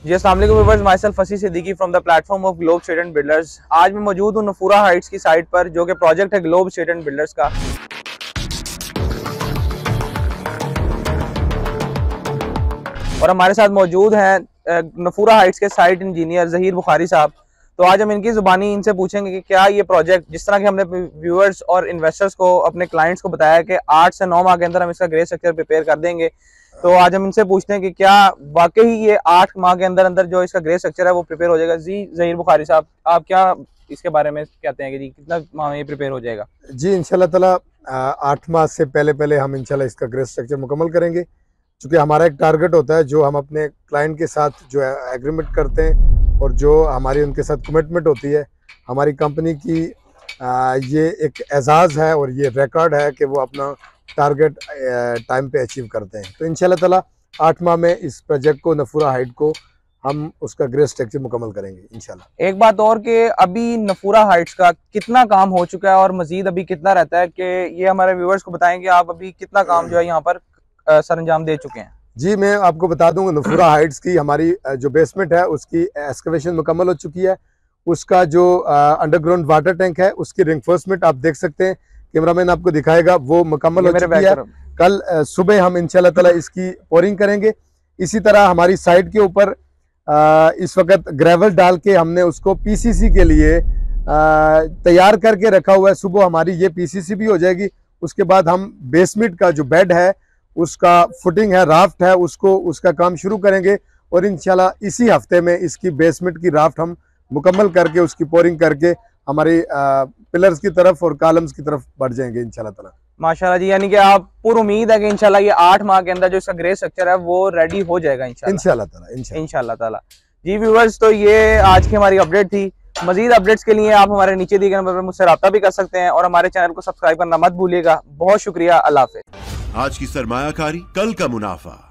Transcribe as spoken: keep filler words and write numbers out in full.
जी अस्सलाम वालेकुम viewers, myself Fasi Siddiqui from the platform of Globe State and Builders. आज मैं मौजूद हूँ नफूरा हाइट्स की साइट पर, जो कि प्रोजेक्ट है ग्लोब स्टेट एंड बिल्डर्स का। और हमारे साथ मौजूद हैं नफूरा हाइट्स के साइट इंजीनियर ज़हीर बुखारी साहब। तो आज हम इनकी ज़ुबानी इनसे पूछेंगे कि क्या ये प्रोजेक्ट, जिस तरह के हमने व्यूअर्स और इन्वेस्टर्स को, अपने क्लाइंट्स को बताया कि आठ से नौ माह के अंदर हम इसका ग्रे स्ट्रक्चर प्रिपेयर कर देंगे, तो आज हम इनसे पूछते हैं कि क्या वाकई ये आठ माह के अंदर अंदर जो इसका ग्रे स्ट्रक्चर है वो प्रिपेयर हो जाएगा। जी ज़हीर बुखारी साहब, आप क्या इसके बारे में कहते हैं कि जी कितना माह में ये प्रिपेयर हो जाएगा? जी इंशाल्लाह ताला आठ माह से पहले पहले हम इंशाल्लाह इसका ग्रे स्ट्रक्चर मुकम्मल करेंगे, क्योंकि हमारा एक टारगेट होता है जो हम अपने क्लाइंट के साथ जो है एग्रीमेंट करते हैं और जो हमारी उनके साथ कमिटमेंट होती है। हमारी कंपनी की आ, ये एक एजाज़ है और ये रिकॉर्ड है कि वो अपना टारगेट टाइम पे अचीव करते हैं। तो इंशाल्लाह ताला आठ माह में इस प्रोजेक्ट को, नफूरा हाइट को, हम उसका ग्रे स्ट्रक्चर मुकम्मल करेंगे इंशाल्लाह। एक बात और कि अभी नफूरा हाइट्स का कितना काम हो चुका है और मजीद अभी कितना रहता है, कि ये हमारे व्यूअर्स को बताएंगे आप अभी कितना काम जो है यहाँ पर सर अंजाम दे चुके हैं? जी मैं आपको बता दूंगा, नफूरा हाइट्स की हमारी जो बेसमेंट है उसकी एक्सकवेशन मुकम्मल हो चुकी है। उसका जो अंडरग्राउंड वाटर टैंक है उसकी रिइंफोर्समेंट आप देख सकते हैं, कैमरामैन आपको दिखाएगा, वो मुकम्मल हो चुकी है। कल सुबह हम इंशाल्लाह ताला इसकी पोरिंग करेंगे। इसी तरह हमारी साइट के ऊपर इस वक्त ग्रेवल डाल के हमने उसको पीसीसी के लिए तैयार करके रखा हुआ है। सुबह हमारी ये पीसीसी भी हो जाएगी। उसके बाद हम बेसमेंट का जो बेड है, उसका फुटिंग है, राफ्ट है, उसको उसका काम शुरू करेंगे और इंशाल्लाह इसी हफ्ते में इसकी बेसमेंट की राफ्ट हम मुकम्मल करके उसकी पोरिंग करके हमारी पिलर्स की तरफ और कॉलम्स की तरफ बढ़ जाएंगे इंशाल्लाह ताला। माशाल्लाह जी, यानी कि आप पूरी उम्मीद है कि इंशाल्लाह ये आठ माह के अंदर जो इसका ग्रे स्ट्रक्चर है वो रेडी हो जाएगा इंशाल्लाह ताला इंशाल्लाह ताला। जी व्यूअर्स, तो ये आज की हमारी अपडेट थी। मजीद अपडेट्स के लिए आप हमारे नीचे दिए गए नंबर पर मुझसे रब्ता भी कर सकते हैं और हमारे चैनल को सब्सक्राइब करना मत भूलिएगा। बहुत शुक्रिया, अल्लाह हाफ़िज़। आज की सरमायाकारी, कल का मुनाफा।